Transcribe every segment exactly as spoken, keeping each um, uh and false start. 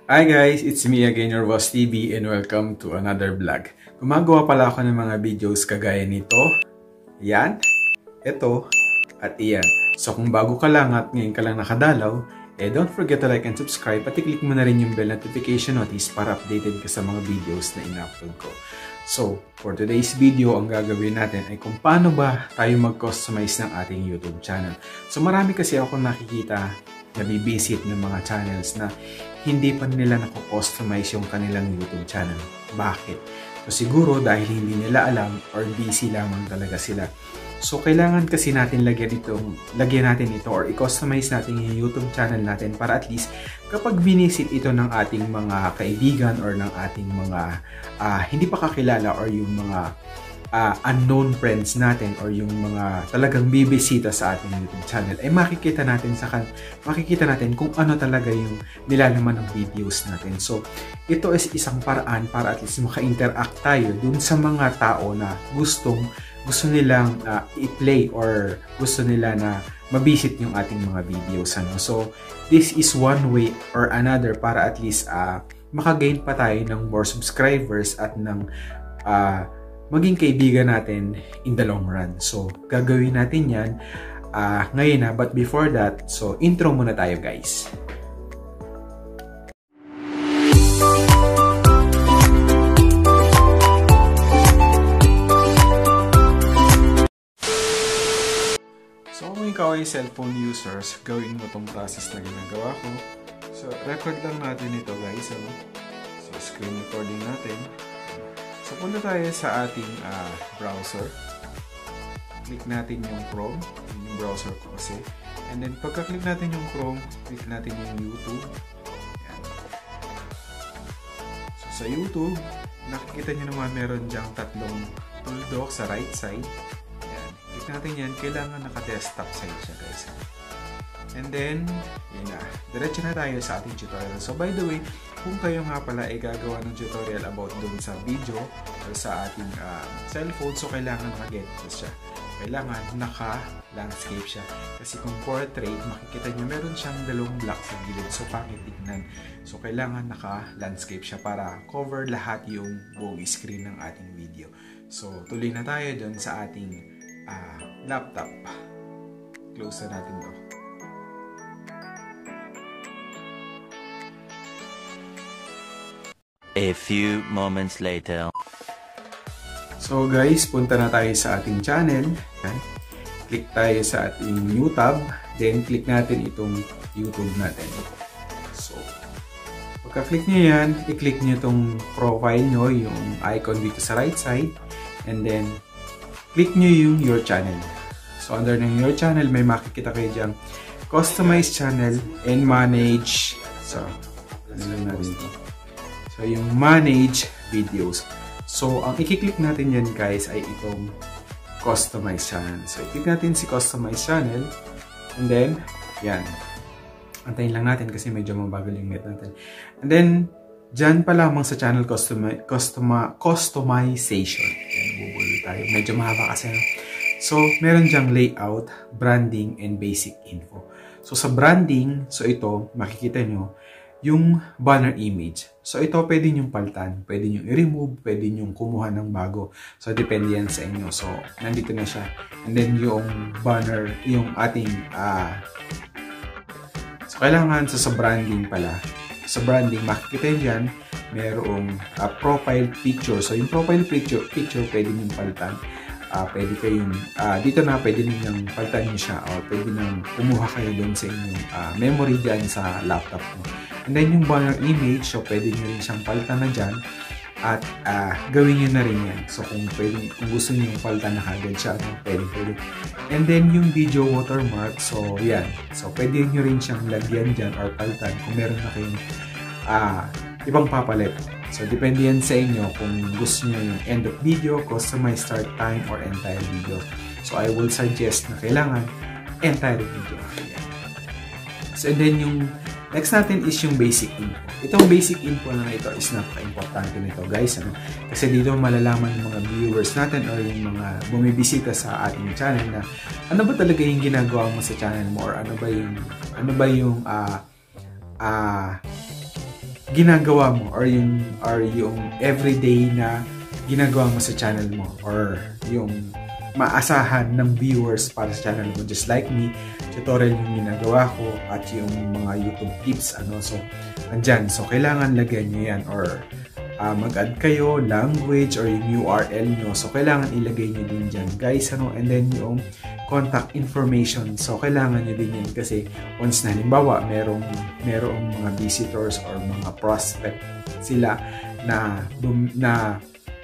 Hi guys, it's me again, your boss T V, and welcome to another vlog. Gumagawa pala ako ng mga videos kagaya nito, yan, ito, at iyan. So kung bago ka lang at ngayon ka lang nakadalaw, eh don't forget to like and subscribe at i-click mo na rin yung bell notification notice para updated ka sa mga videos na ina-upload ko. So, for today's video, ang gagawin natin ay kung paano ba tayo mag-customize ng ating YouTube channel. So marami kasi ako nakikita nabibisit ng mga channels na hindi pa nila nako-customize yung kanilang YouTube channel. Bakit? So siguro dahil hindi nila alam or busy lamang talaga sila. So kailangan kasi natin lagyan itong, lagyan natin ito or i-customize natin yung YouTube channel natin para at least kapag binisit ito ng ating mga kaibigan or ng ating mga uh, hindi pa kakilala or yung mga Uh, unknown friends natin or yung mga talagang bibisita sa ating YouTube channel ay makikita natin sa kan makikita natin kung ano talaga yung nilalaman ng videos natin. So ito is isang paraan para at least maka-interact tayo dun sa mga tao na gustong gusto nilang uh, i-play or gusto nila na mabisit yung ating mga videos, ano. So this is one way or another para at least uh, maka-gain pa tayo ng more subscribers at ng uh, maging kaibigan natin in the long run. So, gagawin natin yan uh, ngayon na. But before that, so intro muna tayo guys. So, kung ikaw ay cellphone users, gawin mo itong process na ginagawa ko. So, record lang natin ito guys. Ano? So, screen recording natin. So, punta tayo sa ating uh, browser. Click natin yung Chrome, yung browser ko kasi. And then, pagka-click natin yung Chrome, click natin yung YouTube. Yan. So, sa YouTube, nakikita nyo naman meron dyang tatlong tuldok sa right side. Yan. Click natin yan. Kailangan naka-desktop side siya, guys. And then, yun na. Diretso na tayo sa ating tutorial. So, by the way, kung kayo nga pala ay gagawa ng tutorial about dun sa video or sa ating uh, cellphone, so kailangan naka-get siya. Kailangan naka-landscape siya. Kasi kung portrait, makikita nyo meron siyang dalawang block sa gilid. So, pangit tignan. So, kailangan naka-landscape siya para cover lahat yung buong screen ng ating video. So, tuloy na tayo dun sa ating uh, laptop. Close na natin to. A few moments later. So guys, punta na tayo sa ating channel. Okay? Click tayo sa ating new tab. Then click natin itong YouTube natin. So, pagka-click nyo yan, i-click nyo itong profile nyo, yung icon dito sa right side. And then, click nyo yung your channel. So under ng your channel, may makikita kayo dyan. Customize channel and manage. So, ano lang natin ito. So, yung manage videos. So, ang i-click natin yan guys ay itong customize channel. So, i-click natin si customize channel. And then, yan. Antayin lang natin kasi medyo mabagal yung net natin. And then, dyan pa lamang sa channel customi customa customization. Yan, bubulol tayo. Medyo mahaba kasi. So, meron dyang layout, branding, and basic info. So, sa branding, so ito, makikita nyo, yung banner image. So, ito pwede nyong palitan, pwede nyong i-remove, pwede nyong kumuha ng bago. So, depende yan sa inyo. So, nandito na siya. And then, yung banner, yung ating, ah, uh, so, kailangan sa, sa branding pala. Sa branding, makikita yan, merong uh, profile picture. So, yung profile picture, picture pwede nyong palitan. Uh, pwede kayong, uh, dito na pwede ninyong palitan nyo siya or pwede nang kumuha kayo doon sa inyong uh, memory dyan sa laptop mo. And then yung banner image, so pwede nyo rin siyang palitan na dyan at uh, gawin nyo na rin yan. So kung, pwede, kung gusto nyo yung palitan na kagad siya, no? Pwede, pwede. And then yung video watermark, so yan. So pwede nyo rin siyang lagyan dyan or palitan kung meron na kayong uh, ibang papalit. So depende yan sa inyo kung gusto nyo yung end of video, customize start time, or entire video. So I will suggest na kailangan entire video. Yan. So and then yung next natin is yung basic info. Itong basic info na ito is napaka-importante nito guys. Ano? Kasi dito malalaman ng mga viewers natin or yung mga bumibisita sa ating channel na ano ba talaga yung ginagawa mo sa channel mo or ano ba yung, ano ba yung uh, uh, ginagawa mo or yung, or yung everyday na ginagawa mo sa channel mo or yung maasahan ng viewers para sa channel mo. Just like me, tutorial yung ginagawa ko at yung mga YouTube tips. Ano, so, andyan. So, kailangan lagyan nyo yan or uh, mag-add kayo, language or yung U R L nyo. So, kailangan ilagay nyo din dyan, guys. Ano, and then yung contact information. So, kailangan nyo din yan kasi once na halimbawa, merong, merong mga visitors or mga prospect sila na, na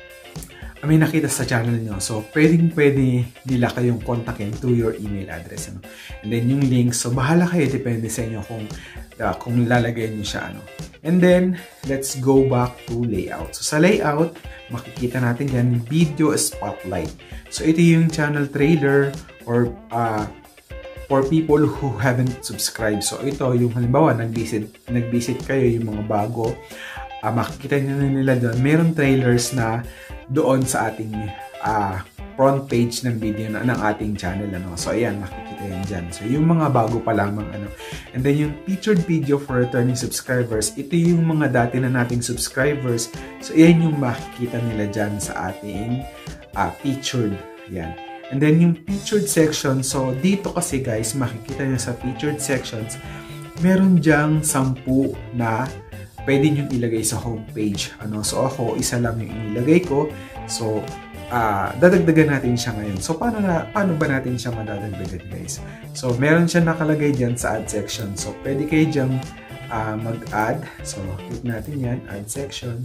may nakita sa channel nyo. So, pwedeng pwede nila kayong kontakin to your email address. Ano? And then, yung link. So, bahala kayo. Depende sa inyo kung, uh, kung lalagay nyo siya. Ano? And then, let's go back to layout. So, sa layout, makikita natin yan, video spotlight. So, ito yung channel trailer or uh, for people who haven't subscribed. So, ito yung halimbawa, nag-visit, nag-visit kayo yung mga bago. Uh, makikita nyo na nila doon. Meron trailers na doon sa ating uh, front page ng video na, ng ating channel. Ano? So, ayan, makikita yan dyan. So, yung mga bago pa lamang. Ano? And then, yung featured video for returning subscribers, ito yung mga dati na nating subscribers. So, ayan yung makikita nila dyan sa ating uh, featured. Yan. And then, yung featured section. So, dito kasi guys, makikita nyo sa featured sections, meron dyang sampu na pwede nyo ilagay sa homepage. Ano? So, ako, isa lang yung inilagay ko. So, uh, dadagdagan natin siya ngayon. So, paano, na, paano ba natin siya madadagdagan, guys? So, meron siya nakalagay dyan sa add section. So, pwede kayo dyang uh, mag-add. So, click natin yan, add section.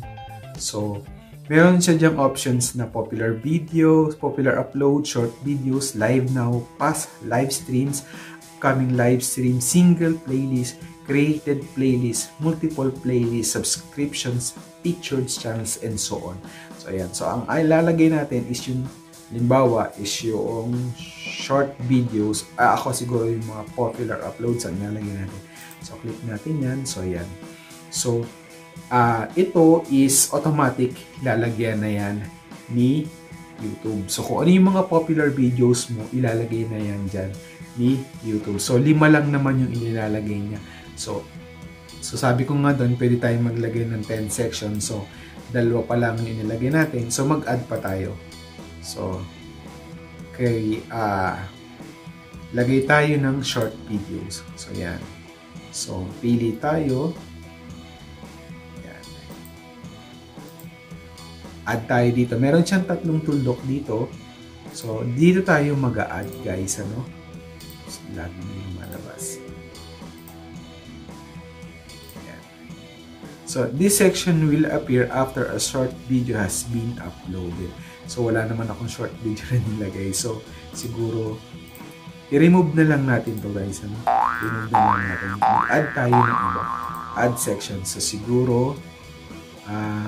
So, meron siya dyang options na popular videos, popular upload, short videos, live now, past live streams, upcoming live stream, single playlist, created playlist, multiple playlist, subscriptions, featured channels, and so on. So, ayan. So, ang ilalagay natin is yung, limbawa, is yung short videos. Ah, ako siguro yung mga popular uploads ang ilalagay natin. So, click natin yan. So, ayan. So, uh, ito is automatic lalagyan na yan ni YouTube. So, kung ano yung mga popular videos mo, ilalagay na yan dyan ni YouTube. So, lima lang naman yung inilalagay niya. So, so sabi ko nga doon, pwede tayong maglagay ng ten sections. So, dalawa pa lang yung inilagay natin. So, mag-add pa tayo. So, okay, uh, lagay tayo ng short videos. So, yan. So, pili tayo. Yan. Add tayo dito. Meron siyang tatlong tuldok dito. So, dito tayo mag-add, guys. Ano? So, lagi yung malabas. So, this section will appear after a short video has been uploaded. So, wala naman akong short video na nilagay. So, siguro, i-remove na lang natin to, guys. Ano? I-remove na lang natin. Mag-add tayo ng iba. Add section. So, siguro, ah, uh,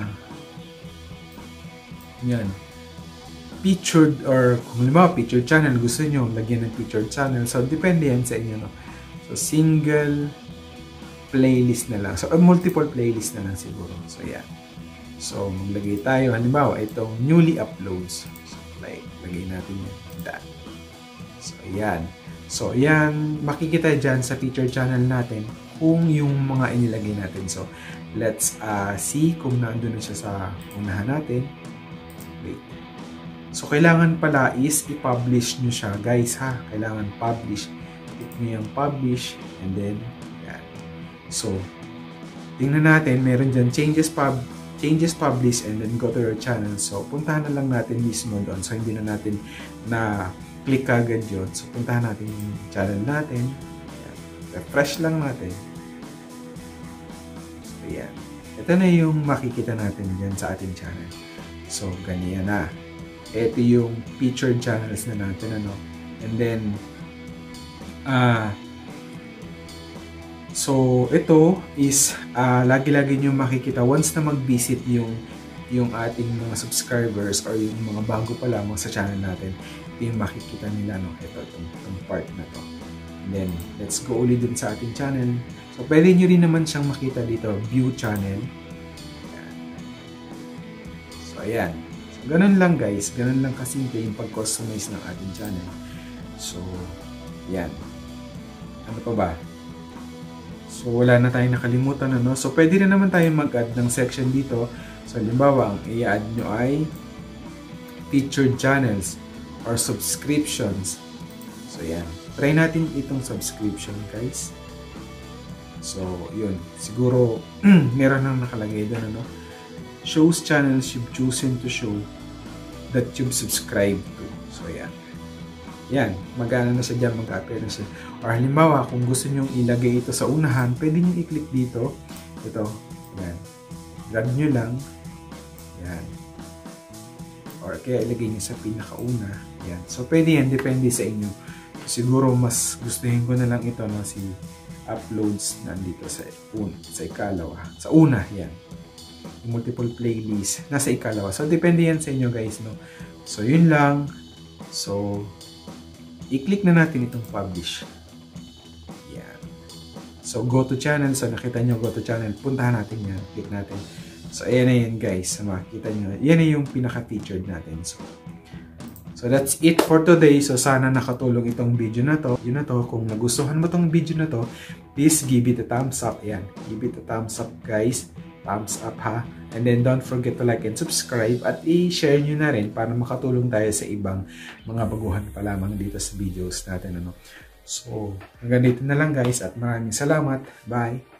yan. Featured or, kung lima, featured channel, gusto nyo lagyan ng featured channel. So, depende yan sa inyo, no? So, single playlist na lang. So, uh, multiple playlist na lang siguro. So, yan. So, maglagay tayo. Halimbawa, itong newly uploads. So, like, lagay natin yan. That. So, yan. So, yan. Makikita dyan sa feature channel natin kung yung mga inilagay natin. So, let's uh, see kung nandun na siya sa unahan natin. Wait. So, kailangan pala is i-publish nyo siya. Guys, ha? Kailangan publish. Click nyo yung publish. And then, so, tingnan natin, meron dyan changes pub, changes publish and then go to your channel. So, puntahan na lang natin mismo doon. So, hindi na natin na click agad yun. So, puntahan natin yung channel natin. Ayan. Refresh lang natin. So, ayan. Ito na yung makikita natin dyan sa ating channel. So, ganyan na. Ito yung featured channels na natin. Ano? And then, ah, uh, so, ito is uh, lagi-lagi nyo makikita once na mag-visit yung yung ating mga subscribers or yung mga bago pa lamang sa channel natin, ito yung makikita nila, no? Ito, itong, itong part na to. And then, let's go ulit dun sa ating channel. So, pwede nyo rin naman siyang makita dito, view channel. Ayan. So, ayan. So, ganun lang guys. Ganun lang kasimple yung pag-customize ng ating channel. So, ayan. Ano pa ba? So, So, wala na tayong nakalimutan, ano? So, pwede rin naman tayo mag-add ng section dito. So, halimbawa, ang i-add nyo ay featured channels or subscriptions. So, yan. Try natin itong subscription, guys. So, yun. Siguro, meron nang nakalagay doon, ano? Shows channels you've chosen to show that you've subscribed to. So, yan. Yan. Mag-ano na siya dyan, mag-appear na siya. Or halimbawa, kung gusto nyo ilagay ito sa unahan, pwede nyo i-click dito. Ito. Yan. Drag nyo lang. Yan. Or kaya ilagay nyo sa pinakauna. Yan. So, pwede yan. Depende sa inyo. Siguro, mas gustuhin ko na lang ito na si uploads nandito sa un, sa ikalawa. Sa una, yan. Multiple playlist. Nasa ikalawa. So, depende yan sa inyo, guys, no? So, yun lang. So, i-click na natin itong publish. Yan. So, go to channel. So, nakita nyo, go to channel. Puntahan natin yan. Click natin. So, ayan na yan, guys. Makikita nyo. Yan na yung pinaka-featured natin. So, so, that's it for today. So, sana nakatulong itong video na to. Yun na to. Kung nagustuhan mo itong video na to, please give it a thumbs up. Ayan. Give it a thumbs up, guys. Thumbs up, ha. And then, don't forget to like and subscribe. At i-share nyo na rin para makatulong tayo sa ibang mga baguhan pa lamang dito sa videos natin. Ano? So, hanggang dito na lang, guys. At maraming salamat. Bye!